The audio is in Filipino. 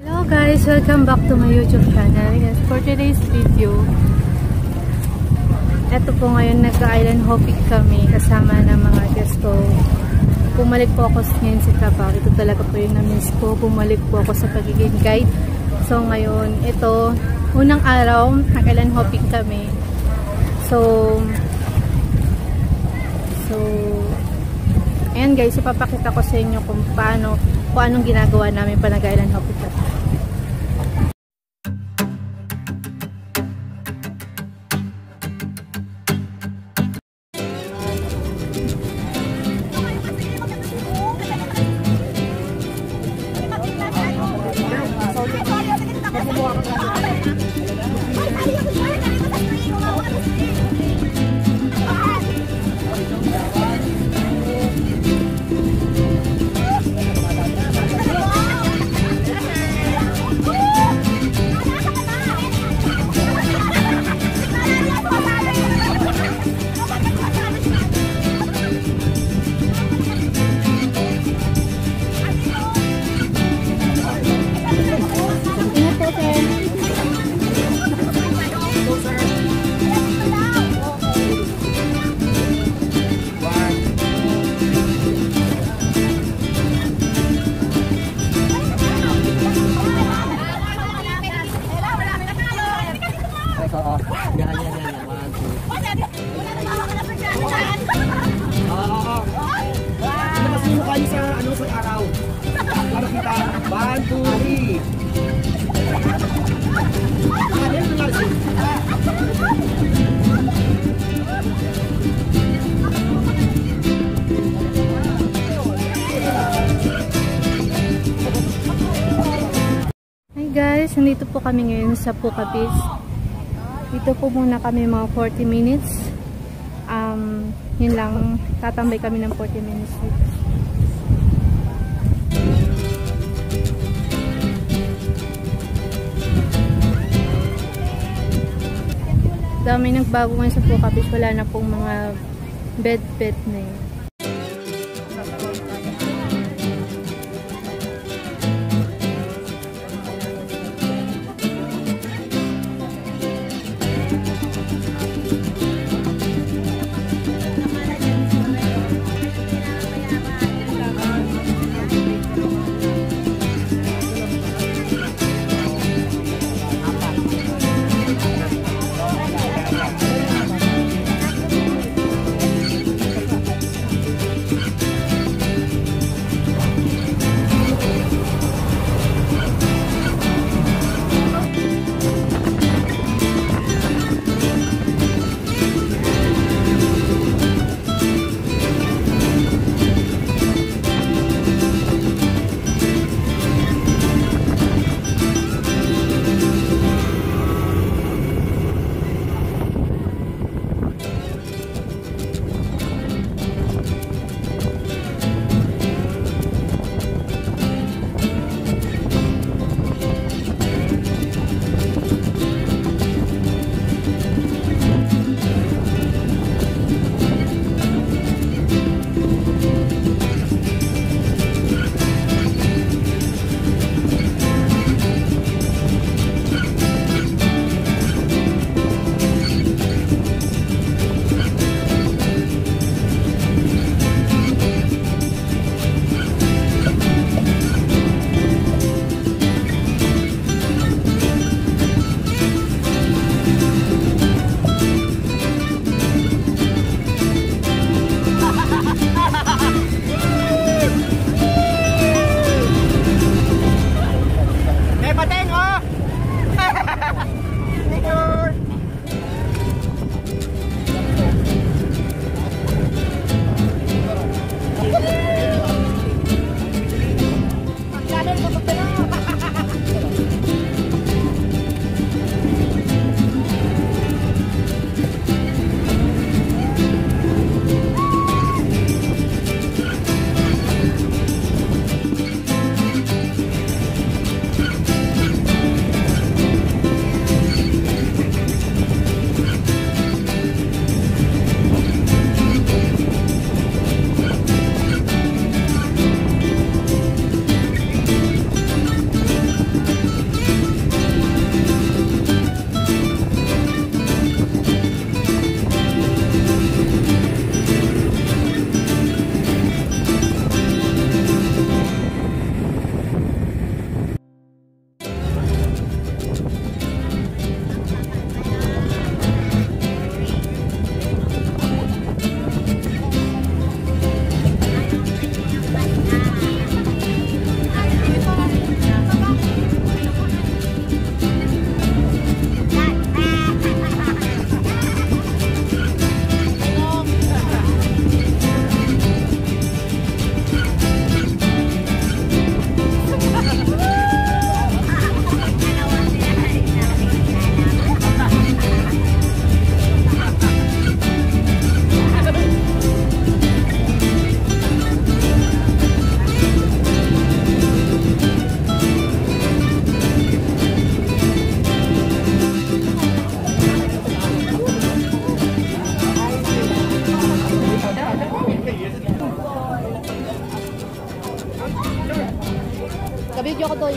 Hello guys! Welcome back to my YouTube channel. Yes, for today's video, eto po ngayon nag-island hopping kami kasama ng mga guests ko. Bumalik po ako ngayon sa Davao. Ito talaga po yung na-miss ko. Bumalik po ako sa pagiging guide. So ngayon, ito, unang araw, nag-island hopping kami. So, ayan guys, ipapakita ko sa inyo kung anong ginagawa namin pa nag-island hopping kami. Guys, nandito po kami ngayon sa Puka Beach. Dito po muna kami mga 40 minutes. Yun lang, tatambay kami ng 40 minutes dito. Dami nagbago ngayon sa Puka Beach. Wala na pong mga bed na yun. ako doy.